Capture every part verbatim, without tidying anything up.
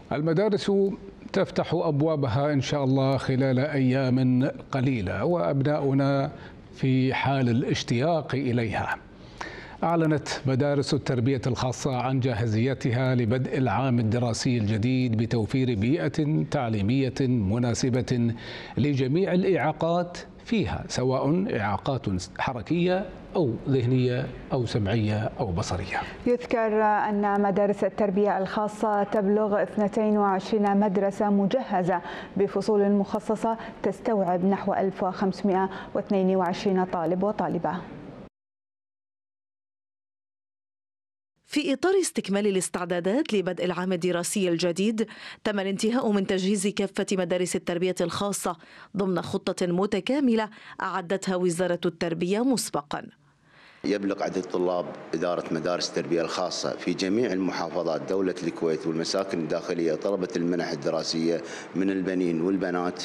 المدارس تفتح أبوابها إن شاء الله خلال أيام قليلة، وأبناؤنا في حال الاشتياق إليها. أعلنت مدارس التربية الخاصة عن جاهزيتها لبدء العام الدراسي الجديد بتوفير بيئة تعليمية مناسبة لجميع الإعاقات فيها، سواء إعاقات حركية أو ذهنية أو سمعية أو بصرية. يذكر أن مدارس التربية الخاصة تبلغ اثنتين وعشرين مدرسة مجهزة بفصول مخصصة تستوعب نحو ألف وخمسمائة واثنين وعشرين طالب وطالبة. في إطار استكمال الاستعدادات لبدء العام الدراسي الجديد، تم الانتهاء من تجهيز كافة مدارس التربية الخاصة ضمن خطة متكاملة أعدتها وزارة التربية مسبقاً. يبلغ عدد طلاب إدارة مدارس التربية الخاصة في جميع المحافظات دولة الكويت والمساكن الداخلية طلبة المنح الدراسية من البنين والبنات،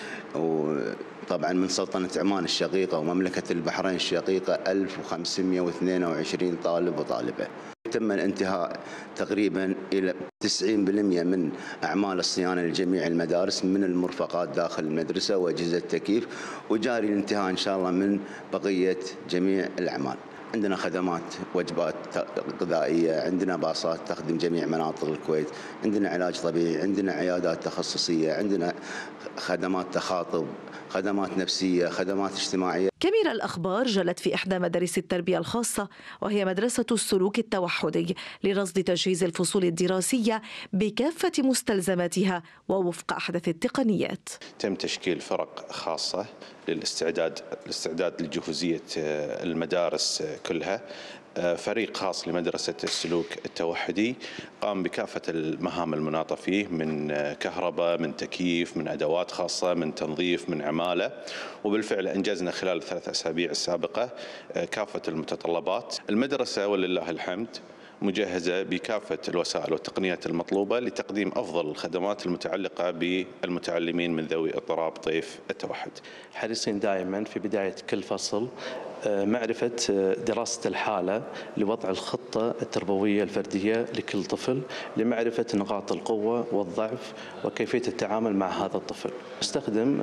وطبعا من سلطنة عمان الشقيقة ومملكة البحرين الشقيقة ألف وخمسمائة واثنين وعشرين طالب وطالبة. تم الانتهاء تقريبا إلى تسعين بالمئة من أعمال الصيانة لجميع المدارس من المرفقات داخل المدرسة وأجهزة التكييف، وجاري الانتهاء إن شاء الله من بقية جميع الأعمال. عندنا خدمات وجبات غذائية، عندنا باصات تخدم جميع مناطق الكويت، عندنا علاج طبيعي، عندنا عيادات تخصصية، عندنا خدمات تخاطب، خدمات نفسية، خدمات اجتماعية. كاميرا الأخبار جلت في إحدى مدارس التربية الخاصة، وهي مدرسة السلوك التوحدي، لرصد تجهيز الفصول الدراسية بكافة مستلزماتها ووفق أحدث التقنيات. تم تشكيل فرق خاصة للاستعداد الاستعداد لجهوزية المدارس كلها. فريق خاص لمدرسة السلوك التوحدي قام بكافة المهام المناطة فيه، من كهرباء، من تكييف، من أدوات خاصة، من تنظيف، من عمالة، وبالفعل أنجزنا خلال الثلاث أسابيع السابقة كافة المتطلبات. المدرسة ولله الحمد مجهزة بكافة الوسائل والتقنيات المطلوبة لتقديم أفضل الخدمات المتعلقة بالمتعلمين من ذوي اضطراب طيف التوحد. حريصين دائما في بداية كل فصل معرفة دراسة الحالة لوضع الخطة التربوية الفردية لكل طفل، لمعرفة نقاط القوة والضعف وكيفية التعامل مع هذا الطفل. نستخدم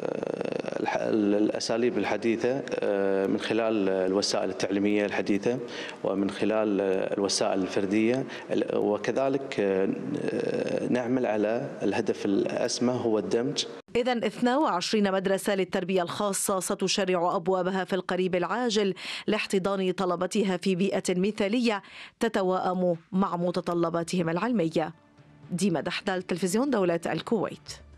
الأساليب الحديثة من خلال الوسائل التعليمية الحديثة ومن خلال الوسائل الفردية، وكذلك نعمل على الهدف الأسمى هو الدمج. إذن اثنتين وعشرين مدرسة للتربية الخاصة ستشرع أبوابها في القريب العاجل لاحتضان طلبتها في بيئة مثالية تتوائم مع متطلباتهم العلمية. ديما دحدال، تلفزيون دولة الكويت.